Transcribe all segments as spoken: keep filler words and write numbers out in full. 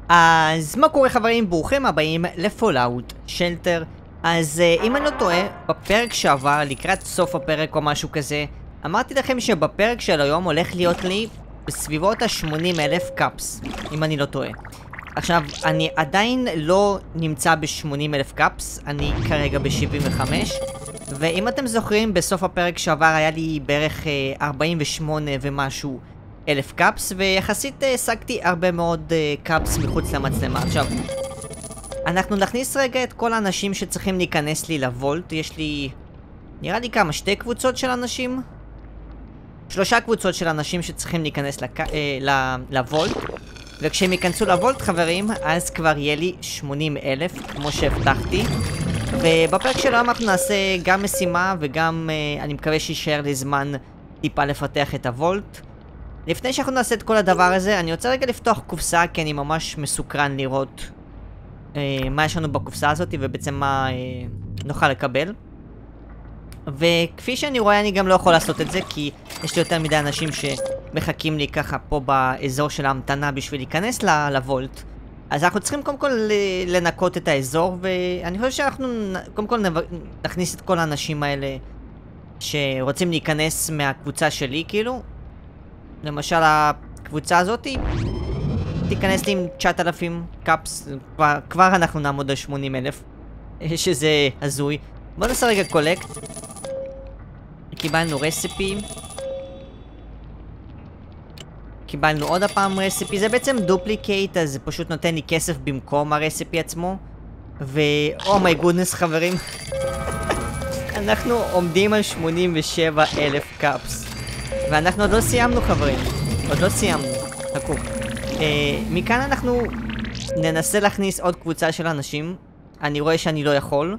אז מה קורה חברים? ברוכים הבאים לפולאאוט שלטר. אז uh, אם אני לא טועה, בפרק שעבר, לקראת סוף הפרק או משהו כזה, אמרתי לכם שבפרק של היום הולך להיות לי בסביבות ה-שמונים אלף קאפס, אם אני לא טועה. עכשיו, אני עדיין לא נמצא ב-שמונים אלף קאפס, אני כרגע ב-שבעים וחמש, ואם אתם זוכרים, בסוף הפרק שעבר היה לי בערך uh, ארבעים ושמונה ומשהו אלף קאפס, ויחסית השגתי הרבה מאוד uh, קאפס מחוץ למצלמה. עכשיו, אנחנו נכניס רגע את כל האנשים שצריכים להיכנס לי לוולט. יש לי, נראה לי כמה, שתי קבוצות של אנשים? שלושה קבוצות של אנשים שצריכים להיכנס לק... אה, לוולט. וכשהם ייכנסו לוולט חברים, אז כבר יהיה לי שמונים אלף, כמו שהבטחתי. ובפרק שלנו אנחנו נעשה גם משימה וגם, אה, אני מקווה שישאר לי זמן טיפה לפתח את הוולט. לפני שאנחנו נעשה את כל הדבר הזה, אני רוצה רגע לפתוח קופסה, כי אני ממש מסוקרן לראות אה, מה יש לנו בקופסה הזאת, ובעצם מה אה, נוכל לקבל. וכפי שאני רואה, אני גם לא יכול לעשות את זה, כי יש לי יותר מדי אנשים שמחכים לי ככה פה באזור של ההמתנה בשביל להיכנס לוולט. אז אנחנו צריכים קודם כל לנקות את האזור, ואני חושב שאנחנו קודם כל נכניס את כל האנשים האלה שרוצים להיכנס מהקבוצה שלי, כאילו. למשל הקבוצה הזאת תיכנס לי עם תשעת אלפים קאפס, כבר, כבר אנחנו נעמוד על שמונים אלף, שזה הזוי. בוא נעשה רגע קולקט. קיבלנו רסיפי, קיבלנו עוד הפעם רסיפי. זה בעצם דופליקייט, אז זה פשוט נותן לי כסף במקום הרסיפי עצמו. ואו מי גודנס חברים, אנחנו עומדים על שמונים ושבע אלף קאפס, ואנחנו עוד לא סיימנו חברים, עוד לא סיימנו, חכו. אה, מכאן אנחנו ננסה להכניס עוד קבוצה של אנשים. אני רואה שאני לא יכול,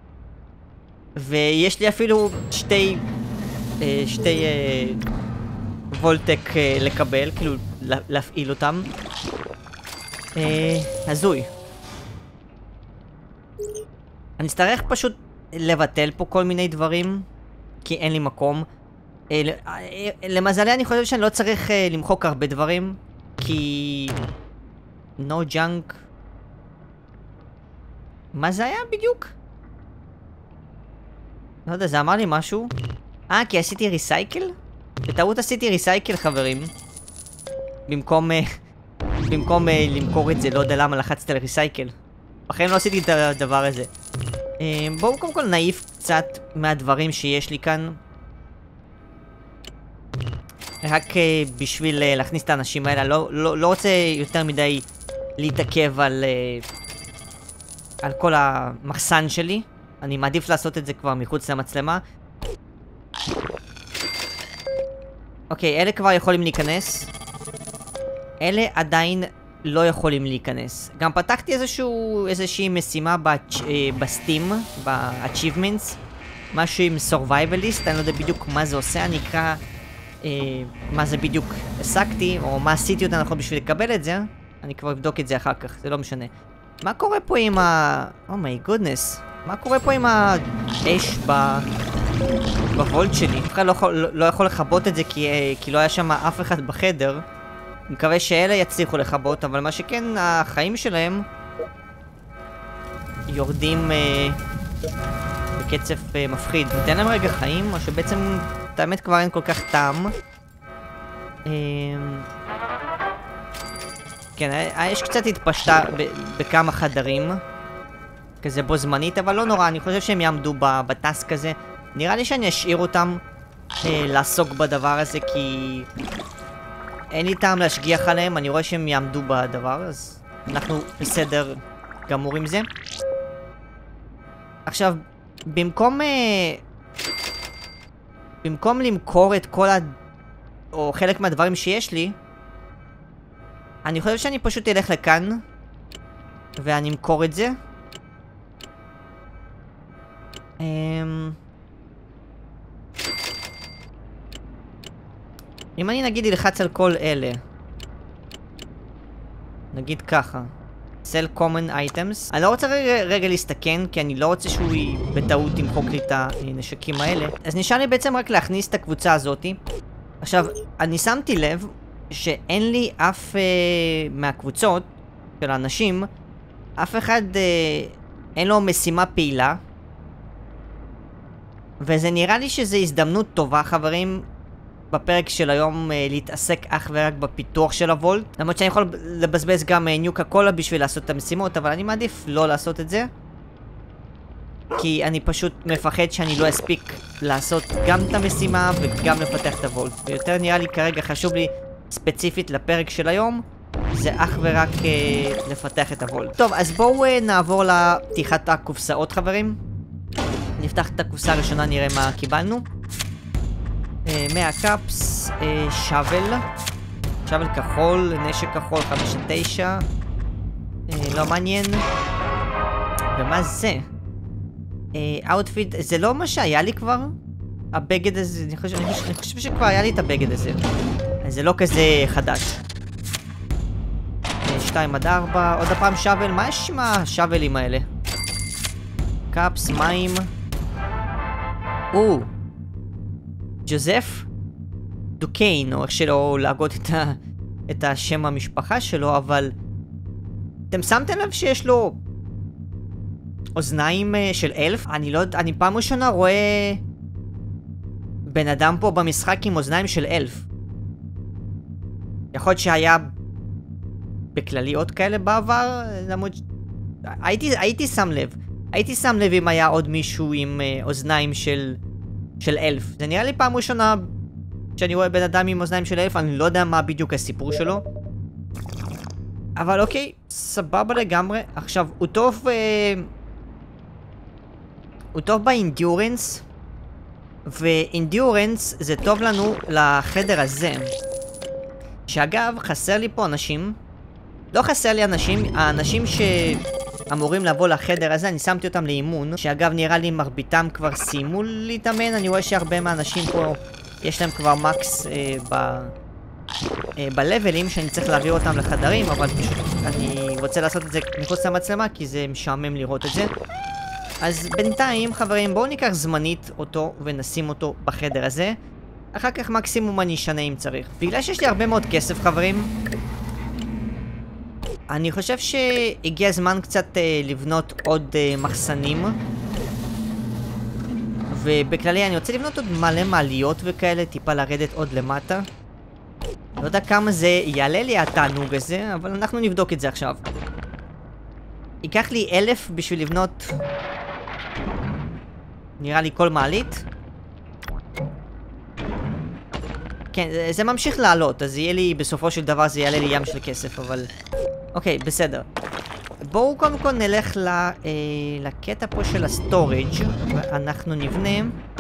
ויש לי אפילו שתי אה, שתי אה, וולטק אה, לקבל, כאילו לה, להפעיל אותם. אה, הזוי. אני אצטרך פשוט לבטל פה כל מיני דברים, כי אין לי מקום. למזלי אני חושב שאני לא צריך uh, למחוק הרבה דברים, כי no junk. מה זה היה בדיוק? לא יודע, זה אמר לי משהו. אה, כי עשיתי ריסייקל? בטעות עשיתי ריסייקל חברים, במקום uh, במקום uh, למכור את זה. לא יודע למה לחצתי על ריסייקל, בחיים לא עשיתי את הדבר הזה. uh, בואו קודם כל נעיף קצת מהדברים שיש לי כאן, רק uh, בשביל uh, להכניס את האנשים האלה. לא, לא, לא רוצה יותר מדי להתעכב על, uh, על כל המחסן שלי. אני מעדיף לעשות את זה כבר מחוץ למצלמה. אוקיי, אלה כבר יכולים להיכנס. אלה עדיין לא יכולים להיכנס. גם פתחתי איזשהו, איזושהי משימה בצ', uh, בסטים, ב-achievements. משהו עם survivalist, אני לא יודע בדיוק מה זה עושה. אני אקרא Uh, מה זה בדיוק השגתי, או מה עשיתי אותה נכון בשביל לקבל את זה. אני כבר אבדוק את זה אחר כך, זה לא משנה. מה קורה פה עם ה... Oh my goodness. מה קורה פה עם האש ב... בוולט שלי? אף אחד לא יכול, לא, לא יכול לחבות את זה, כי, כי לא היה שם אף אחד בחדר. אני מקווה שאלה יצליחו לחבות, אבל מה שכן, החיים שלהם יורדים uh, בקצב uh, מפחיד. ניתן להם רגע חיים, או שבעצם את האמת כבר אין כל כך טעם. כן, האש קצת התפשטה בכמה חדרים כזה בו זמנית, אבל לא נורא, אני חושב שהם יעמדו בטסק הזה. נראה לי שאני אשאיר אותם לעסוק בדבר הזה, כי אין לי טעם להשגיח עליהם. אני רואה שהם יעמדו בדבר, אז אנחנו בסדר גמור עם זה. עכשיו, במקום במקום למכור את כל ה... או חלק מהדברים שיש לי, אני חושב שאני פשוט אלך לכאן ואני אמכור את זה. אמ... אם אני נגיד ילחץ על כל אלה, נגיד ככה, sell common items, אני לא רוצה רגע, רגע להסתכן, כי אני לא רוצה שהוא בטעות ימחוק לי את הנשקים האלה. אז נשאר לי בעצם רק להכניס את הקבוצה הזאתי. עכשיו, אני שמתי לב שאין לי אף uh, מהקבוצות של האנשים, אף אחד אה, אין לו משימה פעילה. וזה נראה לי שזו הזדמנות טובה, חברים, בפרק של היום אה, להתעסק אך ורק בפיתוח של הוולט. למרות שאני יכול לבזבז גם אה, ניוקה קולה בשביל לעשות את המשימות, אבל אני מעדיף לא לעשות את זה. כי אני פשוט מפחד שאני לא אספיק לעשות גם את המשימה וגם לפתח את הוולט. ויותר נראה לי כרגע חשוב לי ספציפית לפרק של היום, זה אך ורק אה, לפתח את הוולט. טוב, אז בואו אה, נעבור לפתיחת הקופסאות, חברים. נפתח את הקופסה הראשונה, נראה מה קיבלנו. אה, מאה קאפס, אה, שוול. שוול כחול, נשק כחול, חמש תשע. אה, לא מעניין. ומה זה? אאוטפיט, זה לא מה שהיה לי כבר? הבגד הזה, אני חושב, אני חושב, אני חושב שכבר היה לי את הבגד הזה. אז זה לא כזה חדש. שתיים עד ארבע, עוד הפעם שוול, מה יש עם השובלים האלה? קאפס, מים. או, ג'וזף דוקיין, או איך שלא להגות את, ה, את השם המשפחה שלו, אבל אתם שמתם לב שיש לו אוזניים של אלף? אני לא יודע, אני פעם ראשונה רואה בן אדם פה במשחק עם אוזניים של אלף. יכול להיות שהיה בכללי עוד כאלה בעבר, למרות הייתי, הייתי שם לב. הייתי שם לב אם היה עוד מישהו עם uh, אוזניים של, של אלף. זה נראה לי פעם ראשונה שאני רואה בן אדם עם אוזניים של אלף, אני לא יודע מה בדיוק הסיפור שלו. אבל אוקיי, סבבה לגמרי. עכשיו, הוא טוב... Uh, הוא טוב באינדיורנס, ואינדיורנס זה טוב לנו לחדר הזה. שאגב, חסר לי פה אנשים. לא חסר לי אנשים, האנשים שאמורים לבוא לחדר הזה, אני שמתי אותם לאימון, שאגב נראה לי מרביתם כבר סיימו להתאמן. אני רואה שהרבה מהאנשים פה יש להם כבר מקס אה, ב... אה, בלבלים, שאני צריך להעביר אותם לחדרים, אבל פשוט אני רוצה לעשות את זה מחוץ למצלמה, כי זה משעמם לראות את זה. אז בינתיים, חברים, בואו ניקח זמנית אותו ונשים אותו בחדר הזה. אחר כך מקסימום אני אשנה אם צריך. בגלל שיש לי הרבה מאוד כסף, חברים, אני חושב שהגיע הזמן קצת אה, לבנות עוד אה, מחסנים. ובכללי אני רוצה לבנות עוד מלא מעליות וכאלה, טיפה לרדת עוד למטה. לא יודע כמה זה יעלה לי התענוג הזה, אבל אנחנו נבדוק את זה עכשיו. ייקח לי אלף בשביל לבנות... נראה לי כל מעלית. כן, זה ממשיך לעלות, אז יהיה לי, בסופו של דבר זה יעלה לי ים של כסף, אבל... אוקיי, בסדר. בואו קודם כל נלך ל, אה, לקטע פה של הסטורג' ואנחנו נבנה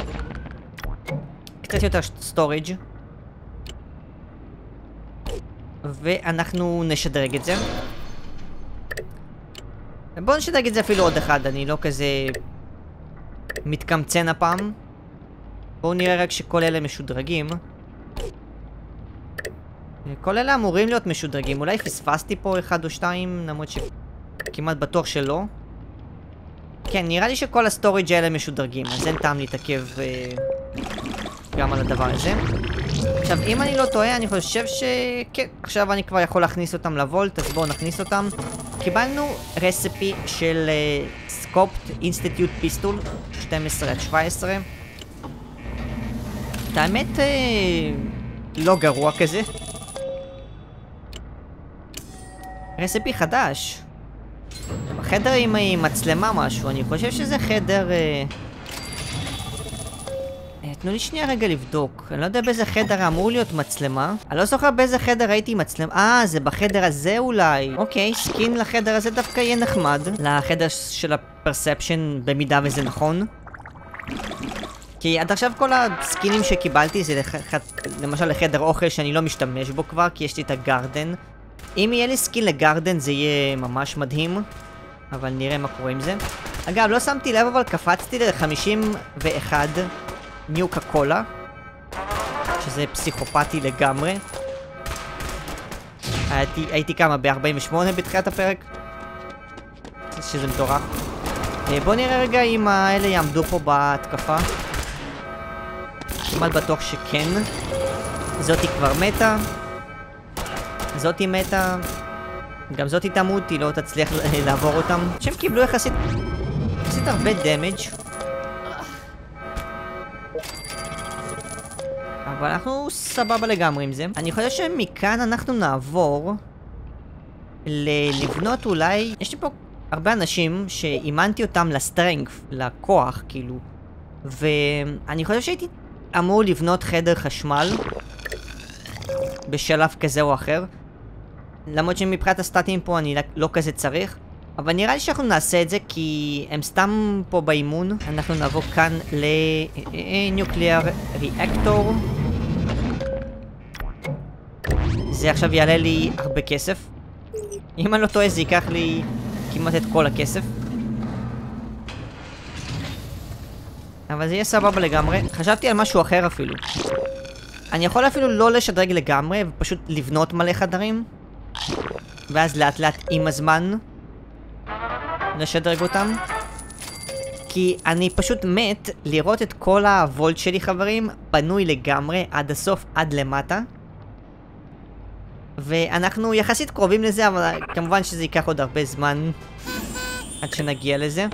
קצת יותר סטורג' ואנחנו נשדרג את זה. בואו נשדרג את זה אפילו עוד אחד, אני לא כזה מתקמצן הפעם. בואו נראה רק שכל אלה משודרגים. כל אלה אמורים להיות משודרגים. אולי פספסתי פה אחד או שתיים, למרות שכמעט בטוח שלא. כן, נראה לי שכל הסטורג' האלה משודרגים, אז אין טעם להתעכב אה, גם על הדבר הזה. עכשיו, אם אני לא טועה, אני חושב שכן, עכשיו אני כבר יכול להכניס אותם לוולט, אז בואו נכניס אותם. קיבלנו רסיפי של סקופט אינסטיטוט פיסטול שתים עשרה עד שבע עשרה. את האמת אה, לא גרוע כזה. רסיפי חדש. חדר עם, עם מצלמה משהו, אני חושב שזה חדר... אה... תנו לי שנייה רגע לבדוק. אני לא יודע באיזה חדר אמור להיות מצלמה. אני לא זוכר באיזה חדר הייתי מצלמה. אה, זה בחדר הזה אולי. אוקיי, סקין לחדר הזה דווקא יהיה נחמד. לחדר של הפרספשן, במידה וזה נכון. כי עד עכשיו כל הסקינים שקיבלתי זה לח... למשל לחדר אוכל שאני לא משתמש בו כבר, כי יש לי את הגרדן. אם יהיה לי סקין לגרדן זה יהיה ממש מדהים. אבל נראה מה קורה עם זה. אגב, לא שמתי לב, אבל קפצתי ל-חמישים ואחת ניוקה קולה, שזה פסיכופתי לגמרי. הייתי, הייתי כמה ב-ארבעים ושמונה בתחילת הפרק, שזה מטורף. בואו נראה רגע אם האלה יעמדו פה בהתקפה. כמעט בטוח שכן. זאתי כבר מתה, זאתי מתה, גם זאת תמות, היא לא תצליח לעבור אותם. שהם קיבלו יחסית... יחסית הרבה דמג'. אבל אנחנו סבבה לגמרי עם זה. אני חושב שמכאן אנחנו נעבור... ל- לבנות אולי... יש לי פה הרבה אנשים שאימנתי אותם לסטרנגף, לכוח, כאילו. ואני חושב שהייתי אמור לבנות חדר חשמל בשלב כזה או אחר. למרות שמבחינת הסטטים פה אני לא כזה צריך. אבל נראה לי שאנחנו נעשה את זה כי הם סתם פה באימון. אנחנו נעבור כאן לניוקליאר ריאקטור. זה עכשיו יעלה לי הרבה כסף. אם אני לא טועה זה ייקח לי כמעט את כל הכסף. אבל זה יהיה סבבה לגמרי. חשבתי על משהו אחר אפילו. אני יכול אפילו לא לשדרג לגמרי ופשוט לבנות מלא חדרים. ואז לאט לאט עם הזמן לשדרג אותם. כי אני פשוט מת לראות את כל הוולט שלי חברים בנוי לגמרי עד הסוף, עד למטה. ואנחנו יחסית קרובים לזה, אבל כמובן שזה ייקח עוד הרבה זמן עד שנגיע לזה.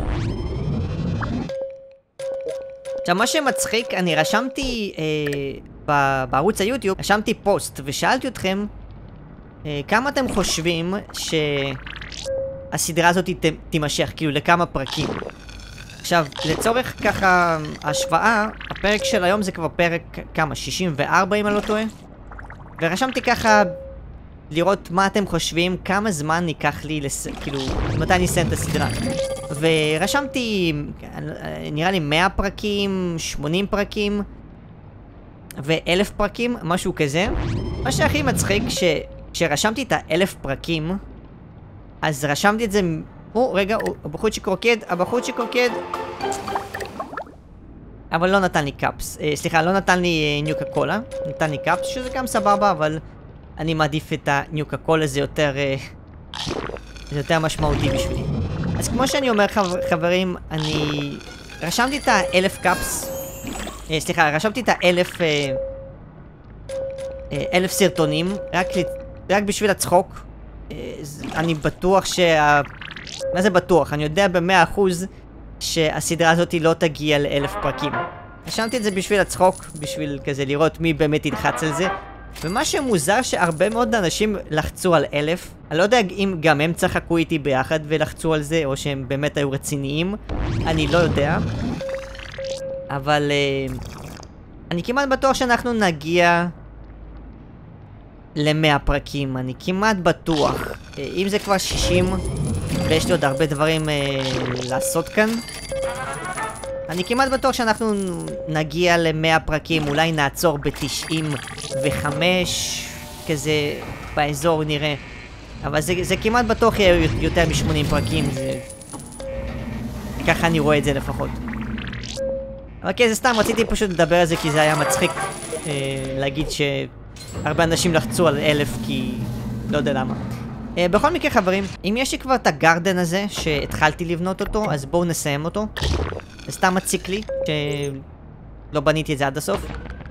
עכשיו מה שמצחיק, אני רשמתי אה, בערוץ היוטיוב, רשמתי פוסט ושאלתי אתכם אה, כמה אתם חושבים שהסדרה הזאת ת, תימשך, כאילו לכמה פרקים. עכשיו, לצורך ככה השוואה, הפרק של היום זה כבר פרק כמה? שישים וארבע אם אני לא טועה? ורשמתי ככה לראות מה אתם חושבים, כמה זמן ייקח לי, לס... כאילו, מתי אני אסיים את הסדרה. ורשמתי, נראה לי מאה פרקים, שמונים פרקים, ואלף פרקים, משהו כזה. מה שהכי מצחיק, כשרשמתי את האלף פרקים, אז רשמתי את זה, או, רגע, הבחורצ'יק רוקד, הבחורצ'יק רוקד. אבל לא נתן לי קאפס, אה, סליחה, לא נתן לי אה, ניוקה קולה, נתן לי קאפס, שזה גם סבבה, אבל אני מעדיף את הניוקה קולה, זה יותר, אה, זה יותר משמעותי בשבילי. אז כמו שאני אומר חבר, חברים, אני רשמתי את האלף קאפס, אה, סליחה, רשמתי את האלף, אה, אה, אלף סרטונים, רק, רק בשביל הצחוק. אה, אני בטוח שה... מה זה בטוח? אני יודע במאה אחוז שהסדרה הזאת לא תגיע לאלף פרקים. רשמתי את זה בשביל הצחוק, בשביל כזה לראות מי באמת ילחץ על זה. ומה שמוזר שהרבה מאוד אנשים לחצו על אלף. אני לא יודע אם גם הם צחקו איתי ביחד ולחצו על זה, או שהם באמת היו רציניים. אני לא יודע. אבל uh, אני כמעט בטוח שאנחנו נגיע למאה פרקים. אני כמעט בטוח. Uh, אם זה כבר שישים, ויש לי עוד הרבה דברים uh, לעשות כאן. אני כמעט בטוח שאנחנו נגיע למאה פרקים, אולי נעצור ב-תשעים וחמש, כזה באזור נראה. אבל זה, זה כמעט בטוח יהיה יותר מ-שמונים פרקים, זה... ככה אני רואה את זה לפחות. אבל כן, זה סתם, רציתי פשוט לדבר על זה כי זה היה מצחיק אה, להגיד שהרבה אנשים לחצו על אלף כי... לא יודע למה. אה, בכל מקרה חברים, אם יש לי כבר את הגרדן הזה שהתחלתי לבנות אותו, אז בואו נסיים אותו. זה סתם מציק לי, שלא בניתי את זה עד הסוף.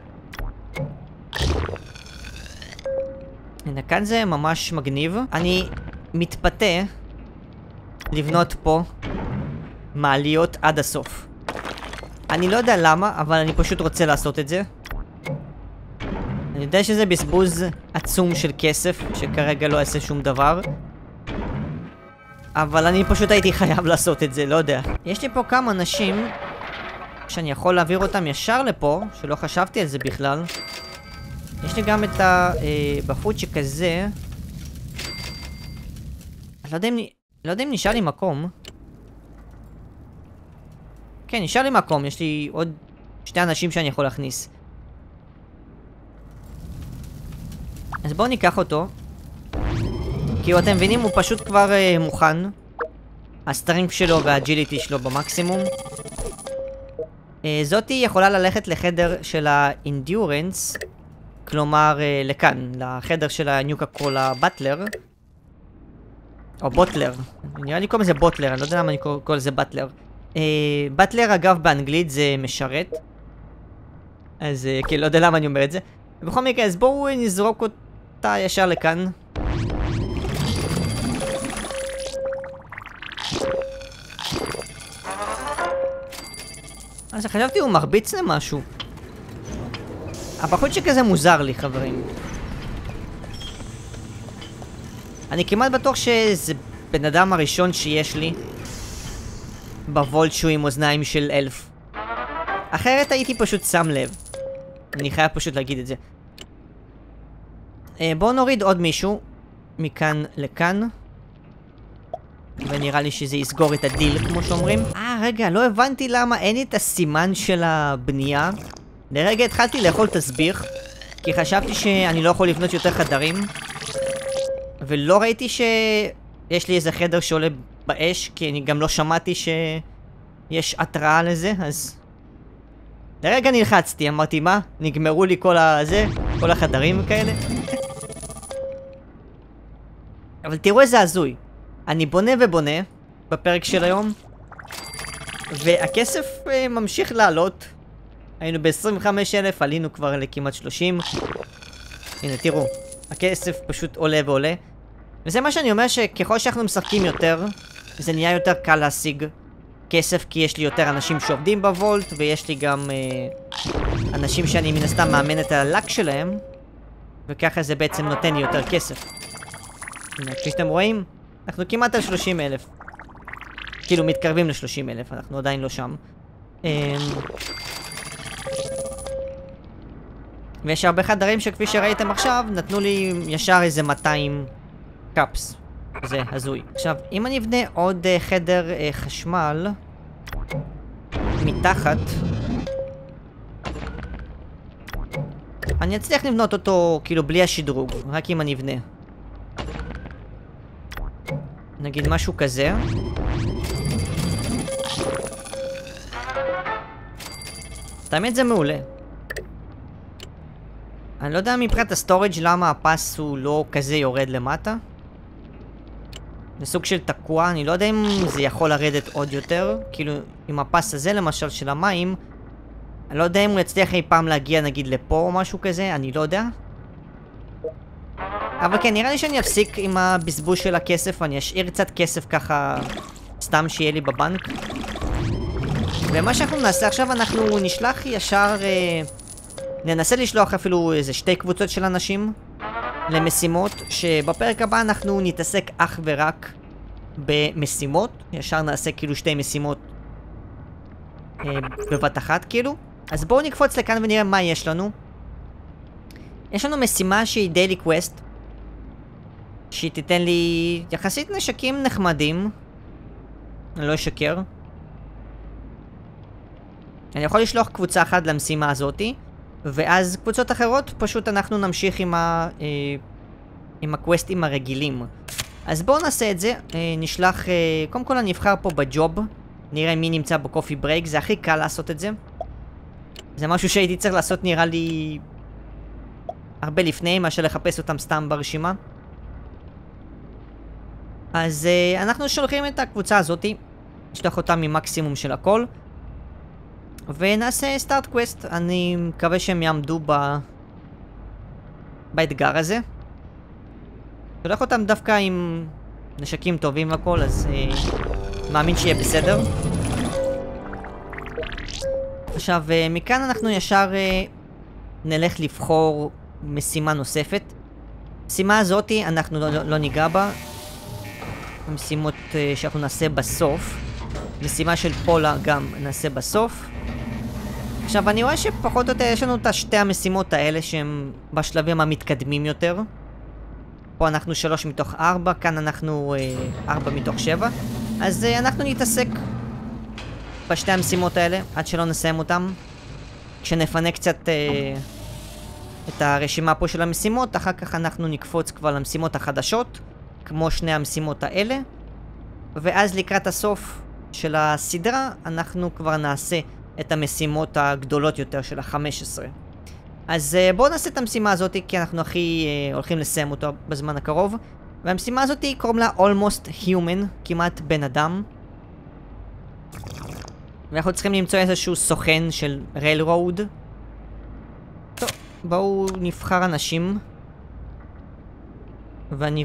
הנה, כאן זה ממש מגניב. אני מתפתה לבנות פה מעליות עד הסוף. אני לא יודע למה, אבל אני פשוט רוצה לעשות את זה. אני יודע שזה בזבוז עצום של כסף, שכרגע לא אעשה שום דבר. אבל אני פשוט הייתי חייב לעשות את זה, לא יודע. יש לי פה כמה אנשים שאני יכול להעביר אותם ישר לפה, שלא חשבתי על זה בכלל. יש לי גם את הבחורצ'יק הזה. אני לא יודע אם, לא יודע אם נשאר לי מקום. כן, נשאר לי מקום. יש לי עוד שתי אנשים שאני יכול להכניס. אז בואו ניקח אותו. כאילו אתם מבינים, הוא פשוט כבר uh, מוכן. הסטרינג שלו והאג'יליטי שלו במקסימום. uh, זאתי יכולה ללכת לחדר של האינדיורנס. כלומר uh, לכאן, לחדר של הניוקה קולה בטלר. או בוטלר. נראה לי קוראים לזה בוטלר, אני לא יודע למה אני קורא לזה בטלר. uh, בטלר אגב באנגלית זה משרת. אז uh, כאילו לא יודע למה אני אומר את זה. בכל מקרה, אז בואו נזרוק אותה ישר לכאן. אז חשבתי הוא מרביץ למשהו. הבחור שכזה מוזר לי, חברים. אני כמעט בטוח שזה בן אדם הראשון שיש לי בוולט שהוא עם אוזניים של אלף. אחרת הייתי פשוט שם לב. אני חייב פשוט להגיד את זה. אה, בואו נוריד עוד מישהו מכאן לכאן. ונראה לי שזה יסגור את הדיל, כמו שאומרים. אה, רגע, לא הבנתי למה אין לי את הסימן של הבנייה. לרגע התחלתי לאכול תסביך, כי חשבתי שאני לא יכול לבנות יותר חדרים. ולא ראיתי שיש לי איזה חדר שעולה באש, כי אני גם לא שמעתי שיש התראה לזה, אז... לרגע נלחצתי, אמרתי, מה? נגמרו לי כל הזה, כל החדרים כאלה? אבל תראו איזה הזוי. אני בונה ובונה בפרק של היום, והכסף uh, ממשיך לעלות. היינו ב-עשרים וחמישה אלף, עלינו כבר לכמעט שלושים. הנה, תראו, הכסף פשוט עולה ועולה. וזה מה שאני אומר, שככל שאנחנו משחקים יותר, זה נהיה יותר קל להשיג כסף, כי יש לי יותר אנשים שעובדים בוולט, ויש לי גם uh, אנשים שאני מן הסתם מאמן את הלק שלהם, וככה זה בעצם נותן לי יותר כסף. הנה, כפי שאתם רואים, אנחנו כמעט על שלושים אלף. כאילו מתקרבים ל-שלושים אלף, אנחנו עדיין לא שם. ויש הרבה חדרים שכפי שראיתם עכשיו, נתנו לי ישר איזה מאתיים קאפס. זה הזוי. עכשיו, אם אני אבנה עוד uh, חדר uh, חשמל מתחת, אני אצליח לבנות אותו כאילו בלי השדרוג, רק אם אני אבנה. נגיד משהו כזה. תאמת זה מעולה. אני לא יודע מבחינת הסטורג' למה הפס הוא לא כזה יורד למטה. זה סוג של תקוע, אני לא יודע אם זה יכול לרדת עוד יותר. כאילו, עם הפס הזה למשל של המים, אני לא יודע אם הוא יצליח אי פעם להגיע נגיד לפה או משהו כזה, אני לא יודע. אבל כן, נראה לי שאני אפסיק עם הבזבוז של הכסף, אני אשאיר קצת כסף ככה סתם שיהיה לי בבנק. ומה שאנחנו נעשה עכשיו, אנחנו נשלח ישר, אה, ננסה לשלוח אפילו איזה שתי קבוצות של אנשים למשימות, שבפרק הבא אנחנו נתעסק אך ורק במשימות, ישר נעשה כאילו שתי משימות אה, בבת אחת כאילו. אז בואו נקפוץ לכאן ונראה מה יש לנו. יש לנו משימה שהיא דיילי קווסט, שהיא תיתן לי יחסית נשקים נחמדים. אני לא אשקר. אני יכול לשלוח קבוצה אחת למשימה הזאתי, ואז קבוצות אחרות פשוט אנחנו נמשיך עם ה... אה, עם הקווסטים הרגילים. אז בואו נעשה את זה. אה, נשלח... אה, קודם כל אני אבחר פה בג'וב, נראה מי נמצא בקופי ברייק, זה הכי קל לעשות את זה. זה משהו שהייתי צריך לעשות נראה לי הרבה לפני, מאשר לחפש אותם סתם ברשימה. אז uh, אנחנו שולחים את הקבוצה הזאתי, נשלח אותה ממקסימום של הכל, ונעשה סטארט קווסט. אני מקווה שהם יעמדו ב... באתגר הזה. שולח אותם דווקא עם נשקים טובים והכל, אז uh, מאמין שיהיה בסדר. עכשיו, uh, מכאן אנחנו ישר uh, נלך לבחור משימה נוספת. המשימה הזאתי אנחנו לא, לא ניגע בה. המשימות uh, שאנחנו נעשה בסוף. משימה של פולה גם נעשה בסוף. עכשיו אני רואה שפחות או יותר יש לנו את שתי המשימות האלה שהן בשלבים המתקדמים יותר. פה אנחנו שלוש מתוך ארבע, כאן אנחנו uh, ארבע מתוך שבע. אז uh, אנחנו נתעסק בשתי המשימות האלה עד שלא נסיים אותם. כשנפנה קצת uh, את הרשימה פה של המשימות, אחר כך אנחנו נקפוץ כבר למשימות החדשות, כמו שני המשימות האלה, ואז לקראת הסוף של הסדרה אנחנו כבר נעשה את המשימות הגדולות יותר של ה-חמש עשרה. אז uh, בואו נעשה את המשימה הזאת, כי אנחנו הכי uh, הולכים לסיים אותו בזמן הקרוב. והמשימה הזאת קוראים לה Almost Human, כמעט בן אדם. ואנחנו צריכים למצוא איזשהו סוכן של Railroad. טוב, בואו נבחר אנשים. ואני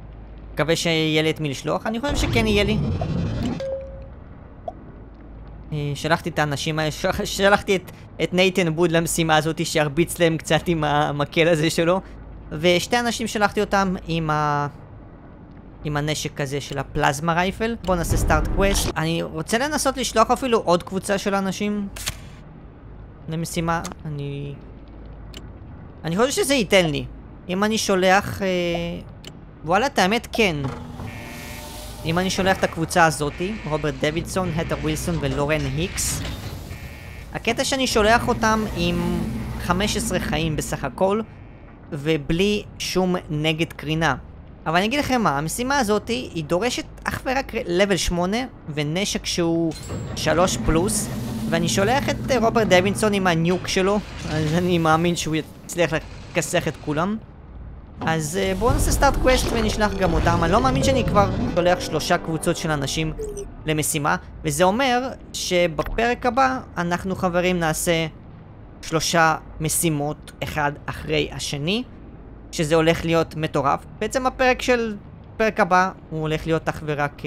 מקווה שיהיה לי את מי לשלוח. אני חושב שכן יהיה לי. אה, שלחתי את האנשים האלה, שלחתי את, את נייתן בוד למשימה הזאת שירביץ להם קצת עם המקל הזה שלו. ושתי אנשים שלחתי אותם עם ה... עם הנשק הזה של הפלזמה רייפל. בואו נעשה סטארט קווסט. אני רוצה לנסות לשלוח אפילו עוד קבוצה של אנשים למשימה. אני... אני חושב שזה ייתן לי. אם אני שולח... אה... וואלה, את האמת כן. אם אני שולח את הקבוצה הזאתי, רוברט דוידסון, הת'ר ווילסון ולורן היקס. הקטע שאני שולח אותם עם חמישה עשר חיים בסך הכל, ובלי שום נגד קרינה. אבל אני אגיד לכם מה, המשימה הזאת היא דורשת אך ורק לבל שמונה ונשק שהוא שלוש פלוס, ואני שולח את רוברט דוידסון עם הניוק שלו, אז אני מאמין שהוא יצליח לכסח את כולם. אז בואו נעשה סטארט קווסט ונשלח גם אותם. אני לא מאמין שאני כבר שולח שלושה קבוצות של אנשים למשימה, וזה אומר שבפרק הבא אנחנו חברים נעשה שלושה משימות אחד אחרי השני, שזה הולך להיות מטורף. בעצם הפרק של פרק הבא הוא הולך להיות אך ורק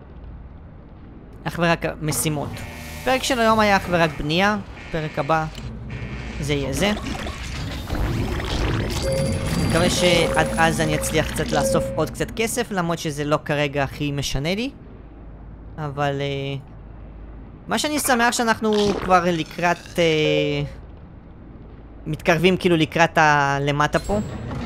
אך ורק משימות. פרק של היום היה אך ורק בנייה, פרק הבא זה יהיה זה. אני מקווה שעד אז אני אצליח קצת לאסוף עוד קצת כסף, למרות שזה לא כרגע הכי משנה לי. אבל uh, מה שאני שמח שאנחנו כבר לקראת uh, מתקרבים כאילו לקראת הלמטה פה.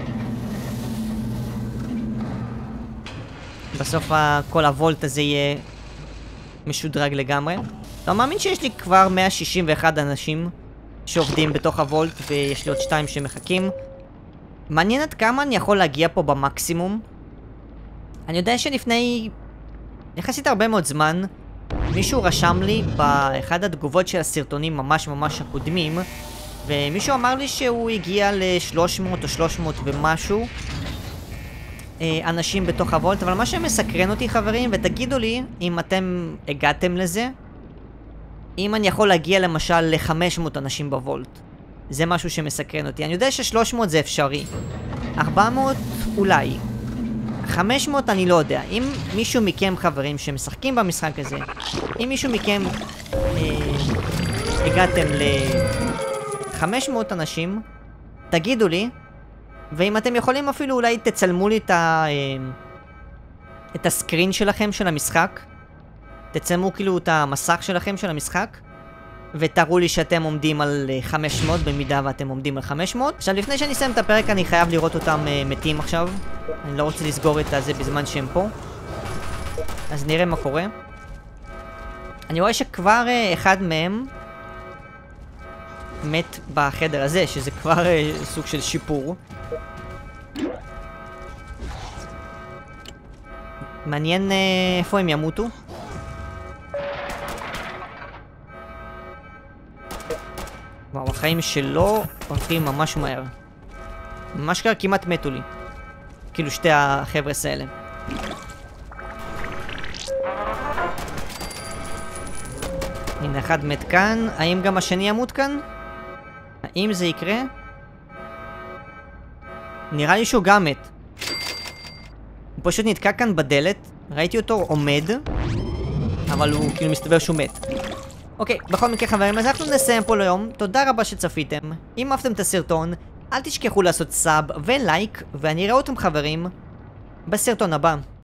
בסוף כל הוולט הזה יהיה משודרג לגמרי. אתה מאמין שיש לי כבר מאה שישים ואחד אנשים שעובדים בתוך הוולט, ויש לי עוד שתיים שמחכים. מעניין עד כמה אני יכול להגיע פה במקסימום. אני יודע שלפני יחסית הרבה מאוד זמן מישהו רשם לי באחד התגובות של הסרטונים ממש ממש הקודמים, ומישהו אמר לי שהוא הגיע ל-שלוש מאות או שלוש מאות ומשהו אנשים בתוך הוולט. אבל מה שמסקרן אותי חברים, ותגידו לי אם אתם הגעתם לזה, אם אני יכול להגיע למשל ל-חמש מאות אנשים בוולט. זה משהו שמסקרן אותי. אני יודע ש-שלוש מאות זה אפשרי, ארבע מאות אולי, חמש מאות אני לא יודע. אם מישהו מכם חברים שמשחקים במשחק הזה, אם מישהו מכם אה, הגעתם ל-חמש מאות אנשים, תגידו לי. ואם אתם יכולים אפילו אולי תצלמו לי את ה... את הסקרין שלכם של המשחק. תצלמו כאילו את המסך שלכם של המשחק, ותראו לי שאתם עומדים על חמש מאות במידה ואתם עומדים על חמש מאות. עכשיו לפני שאני אסיים את הפרק אני חייב לראות אותם uh, מתים עכשיו. אני לא רוצה לסגור את זה בזמן שהם פה. אז נראה מה קורה. אני רואה שכבר uh, אחד מהם מת בחדר הזה, שזה כבר uh, סוג של שיפור. מעניין uh, איפה הם ימותו. וואו, החיים שלו הולכים ממש מהר. ממש ככה כמעט מתו לי. כאילו שתי החבר'ס האלה. הנה אחד מת כאן. האם גם השני ימות כאן? האם זה יקרה? נראה לי שהוא גם מת. הוא פשוט נתקע כאן בדלת. ראיתי אותו עומד, אבל הוא כאילו מסתבר שהוא מת. אוקיי, בכל מקרה חברים, אז אנחנו נסיים פה ליום. תודה רבה שצפיתם. אם אהבתם את הסרטון, אל תשכחו לעשות סאב ולייק, ואני אראה אתכם חברים בסרטון הבא.